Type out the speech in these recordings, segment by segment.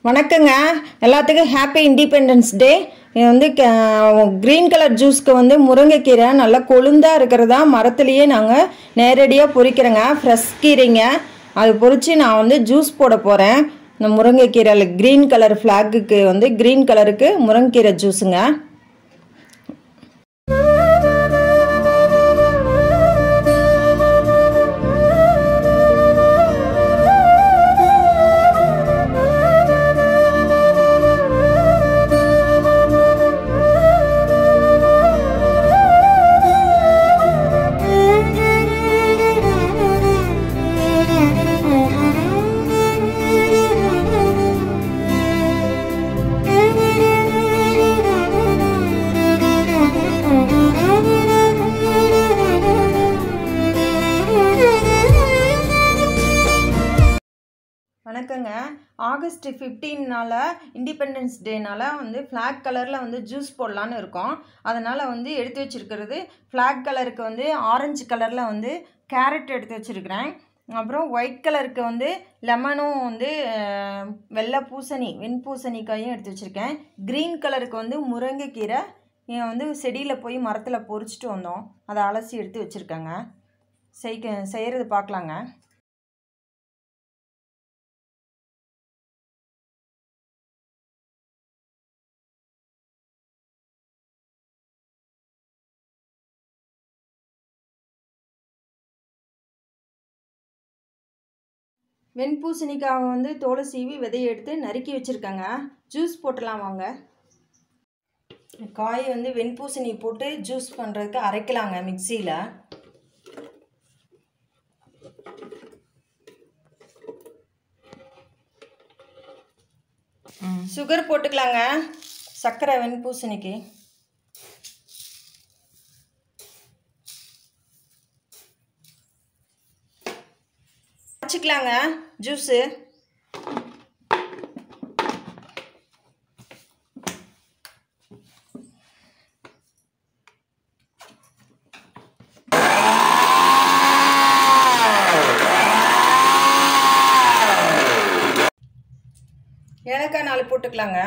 வணக்கங்க எல்லாத்துக்கும் happy independence day. இது வந்து க்ரீன் கலர் ஜூஸ்க்கு வந்து முருங்கைக்கீரை நல்லா கொழுந்தா இருக்கிறதா மரத்துலேயே நாங்கள் நேரடியாக பொறிக்கிறோங்க. ஃப்ரெஷ் கீரைங்க, அது பொறிச்சு நான் வந்து ஜூஸ் போட போகிறேன். இந்த முருங்கைக்கீரை க்ரீன் கலர் ஃப்ளாக்குக்கு வந்து க்ரீன் கலருக்கு முருங்கைக்கீரை ஜூஸுங்க. வணக்கங்க. ஆகஸ்ட் 15நால இண்டிபெண்டன்ஸ் டேனால வந்து ஃப்ளாக் கலரில் வந்து ஜூஸ் போடலான்னு இருக்கோம். அதனால் வந்து எடுத்து வச்சுருக்கிறது ஃப்ளாக் கலருக்கு வந்து ஆரஞ்சு கலரில் வந்து கேரட் எடுத்து வச்சுருக்கிறேன். அப்புறம் ஒயிட் கலருக்கு வந்து லெமனும் வந்து வெள்ளை பூசணி வெண்பூசணிக்காயும் எடுத்து வச்சுருக்கேன். க்ரீன் கலருக்கு வந்து முருங்கைக்கீரை வந்து செடியில் போய் மரத்தில் பொறிச்சிட்டு வந்தோம், அதை அலசி எடுத்து வச்சுருக்கேங்க. செய்கிறது பார்க்கலாங்க. வெண்பூசணிக்காவை வந்து தோலை சீவி விதையை எடுத்து நறுக்கி வச்சுருக்கேங்க. ஜூஸ் போட்டலாம் வாங்க. காயை வந்து வெண்பூசணி போட்டு ஜூஸ் பண்ணுறதுக்கு அரைக்கலாங்க மிக்சியில். சுகர் போட்டுக்கலாங்க, சர்க்கரை வெண்பூசணிக்கு. வச்சுக்கலாங்க ஜூஸு. ஏலக்காய் 4 போட்டுக்கலாங்க.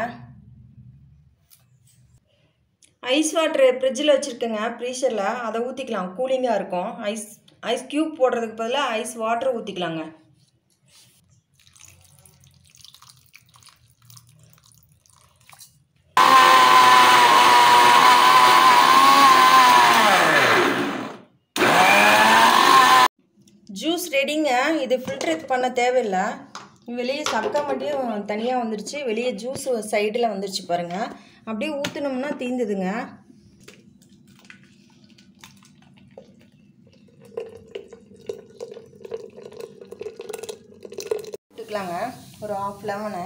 ஐஸ் வாட்ரு ஃப்ரிட்ஜில் வச்சுருக்கேங்க, ஃப்ரீசரில். அதை ஊற்றிக்கலாம், கூலிங்காக இருக்கும். ஐஸ் க்யூப் போடுறதுக்கு பதிலாக ஐஸ் வாட்டர் ஊற்றிக்கலாங்க. ஜூஸ் ரெடிங்க. இது ஃபில்டர் பண்ண தேவையில்லை. வெளியே சக்கை மட்டும் தனியாக வந்துடுச்சு, வெளியே ஜூஸ் சைடில் வந்துடுச்சு பாருங்கள். அப்படியே ஊற்றினோம்னா தீந்துதுங்க. ஊற்றிக்கலாங்க ஒரு 1/2 லெமனு.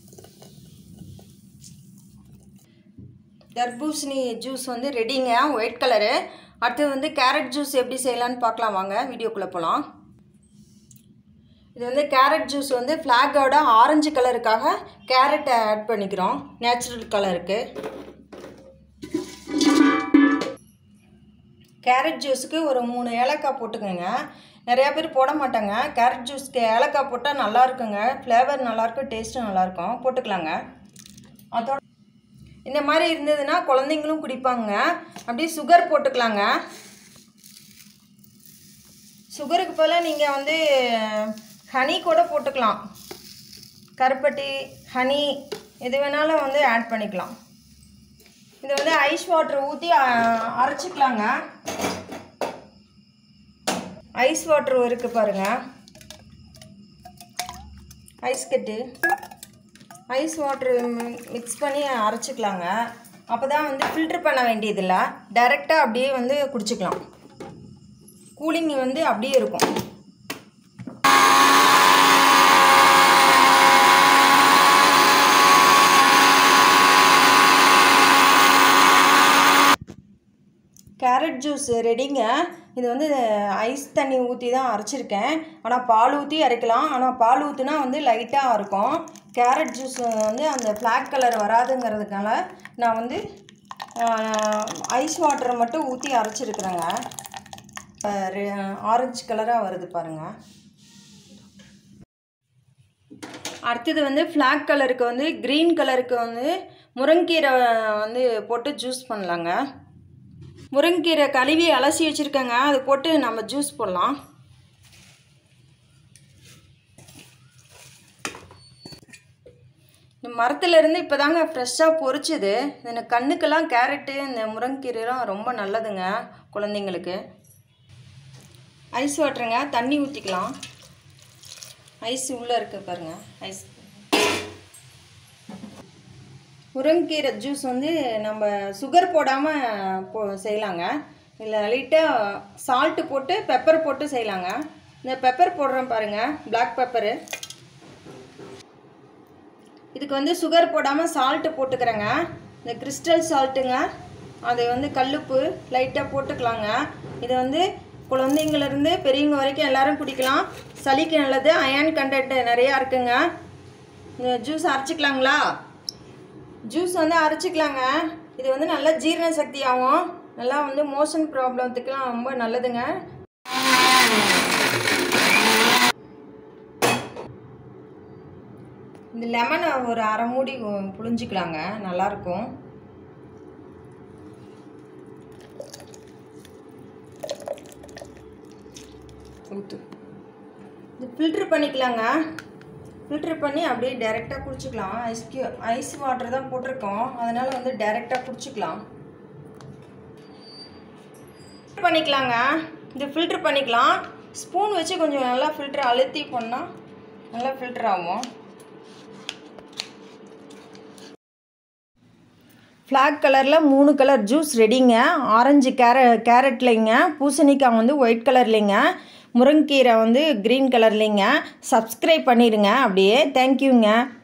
தர்பூசணி ஜூஸ் வந்து ரெடிங்க, ஒயிட் கலரு. அடுத்து வந்து கேரட் ஜூஸ் எப்படி செய்யலான்னு பார்க்கலாம் வாங்க, வீடியோக்குள்ளே போகலாம். இது வந்து கேரட் ஜூஸ் வந்து ஃப்ளாகோட ஆரஞ்சு கலருக்காக கேரட்டை ஆட் பண்ணிக்கிறோம், நேச்சுரல் கலருக்கு. கேரட் ஜூஸுக்கு ஒரு 3 ஏலக்காய் போட்டுக்கோங்க. நிறையா பேர் போட மாட்டாங்க. கேரட் ஜூஸ்க்கு ஏலக்காய் போட்டால் நல்லாயிருக்குங்க, ஃப்ளேவர் நல்லாயிருக்கும், டேஸ்ட்டும் நல்லாயிருக்கும். போட்டுக்கலாங்க. அதோட இந்த மாதிரி இருந்ததுன்னா குழந்தைங்களும் குடிப்பாங்க. அப்படியே சுகர் போட்டுக்கலாங்க. சுகருக்கு பதிலாக நீங்கள் வந்து ஹனி கூட போட்டுக்கலாம். கருப்பட்டி, ஹனி எது வேணாலும் வந்து ஆட் பண்ணிக்கலாம். இது வந்து ஐஸ் வாட்டர் ஊற்றி அரைச்சிக்கலாங்க. ஐஸ் வாட்டர் இருக்குது பாருங்கள், ஐஸ் கட்டு. ஐஸ் வாட்ரு மிக்ஸ் பண்ணி அரைச்சிக்கலாங்க. அப்போ தான் வந்து ஃபில்ட்ரு பண்ண வேண்டியதில்லை, டைரெக்டாக அப்படியே வந்து குடிச்சிக்கலாம். கூலிங் வந்து அப்படியே இருக்கும். கேரட் ஜூஸ் ரெடிங்க. இது வந்து ஐஸ் தண்ணி ஊற்றி தான் அரைச்சிருக்கேன். ஆனால் பால் ஊற்றி அரைக்கலாம். ஆனால் பால் ஊற்றினா வந்து லைட்டாக இருக்கும். கேரட் ஜூஸ் வந்து அந்த ஃப்ளாக் கலர் வராதுங்கிறதுனால நான் வந்து ஐஸ் வாட்டரை மட்டும் ஊற்றி அரைச்சிருக்கிறேங்க. ஆரஞ்சு கலராக வருது பாருங்கள். அடுத்தது வந்து ஃப்ளாக் கலருக்கு வந்து க்ரீன் கலருக்கு வந்து முருங்கீரை வந்து போட்டு ஜூஸ் பண்ணலாங்க. முருங்கீரை கழுவி அலசி வச்சுருக்கேங்க, அது போட்டு நம்ம ஜூஸ் போடலாம். இந்த மரத்துலேருந்து இப்போ தாங்க ஃப்ரெஷ்ஷாக பொரிச்சுது. இந்த கண்ணுக்கெல்லாம் கேரட்டு இந்த முருங்கீரைலாம் ரொம்ப நல்லதுங்க குழந்தைங்களுக்கு. ஐஸ் வாட்டருங்க, தண்ணி ஊற்றிக்கலாம். ஐஸ் உள்ளே இருக்குது பாருங்கள். ஐஸ் முருங்கீரை ஜூஸ் வந்து நம்ம சுகர் போடாமல் செய்யலாங்க. இல்லை லைட்டாக சால்ட்டு போட்டு பெப்பர் போட்டு செய்யலாங்க. இந்த பெப்பர் போடுறோம் பாருங்கள், பிளாக் பெப்பரு. இதுக்கு வந்து சுகர் போடாமல் சால்ட்டு போட்டுக்கிறேங்க. இந்த கிறிஸ்டல் சால்ட்டுங்க, அதை வந்து கல்லுப்பு லைட்டாக போட்டுக்கலாங்க. இதை வந்து குழந்தைங்கள்லேருந்து பெரியவங்க வரைக்கும் எல்லோரும் குடிக்கலாம். சளிக்கு நல்லது, அயன் கண்டென்ட் நிறையா இருக்குங்க. இந்த ஜூஸ் அரைச்சிக்கலாங்களா? ஜூஸ் வந்து அரைச்சிக்கலாங்க. இது வந்து நல்லா ஜீரண சக்தி ஆகும், நல்லா வந்து மோஷன் ப்ராப்ளத்துக்கெலாம் ரொம்ப நல்லதுங்க. இந்த லெமனை ஒரு அரை மூடி புழிஞ்சிக்கலாங்க, நல்லாயிருக்கும். ஊற்று இது ஃபில்ட்ரு பண்ணிக்கலாங்க. ஃபில்ட்ரு பண்ணி அப்படியே டைரெக்டாக குடிச்சிக்கலாம். ஐஸ் வாட்டர் தான் போட்டிருக்கோம், அதனால் வந்து டைரெக்டாக குடிச்சிக்கலாம். பண்ணிக்கலாங்க. இது ஃபில்ட்ரு பண்ணிக்கலாம். ஸ்பூன் வச்சு கொஞ்சம் நல்லா ஃபில்ட்ரு அழுத்தி பண்ணால் நல்லா ஃபில்ட்ரு ஆகும். ஃப்ளாக் கலரில் 3 கலர் ஜூஸ் ரெடிங்க. ஆரஞ்சு கேரட்லைங்க, பூசணிக்காய் வந்து ஒயிட் கலர்லைங்க, முருங்கீரை வந்து க்ரீன் கலர்லைங்க. சப்ஸ்கிரைப் பண்ணிடுங்க அப்படியே. தேங்க்யூங்க.